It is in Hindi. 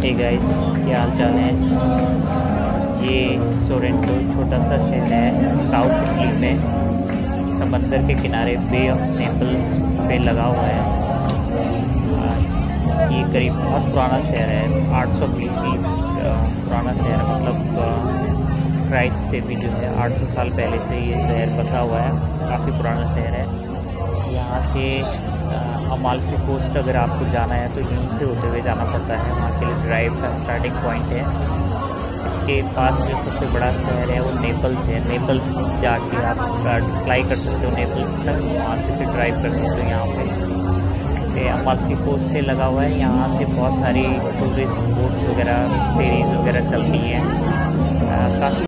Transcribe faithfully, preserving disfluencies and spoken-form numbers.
हे गाइस, क्या हाल चाल है। ये सोरेंटो छोटा सा शहर है साउथ इटली में, समंदर के किनारे बे ऑफ नेपल्स पे लगा हुआ है। ये करीब बहुत पुराना शहर है, आठ सौ बीसी पुराना शहर, मतलब क्राइस्ट से भी जो है आठ सौ साल पहले से ये शहर बसा हुआ है। काफ़ी पुराना शहर है। यहाँ से अमाल्फी कोस्ट अगर आपको जाना है तो यहीं से होते हुए जाना पड़ता है, वहाँ के लिए ड्राइव का स्टार्टिंग पॉइंट है। इसके पास जो सबसे बड़ा शहर है वो नेपल्स है। नेपल्स जाके आप फ्लाई कर सकते हो नेपल्स तक, वहाँ से फिर ड्राइव कर सकते हो यहाँ पे। ये अमाल्फी कोस्ट से लगा हुआ है। यहाँ से बहुत सारी टूरिस्ट बोट्स वगैरह, फेरीज वगैरह चलती हैं। काफ़ी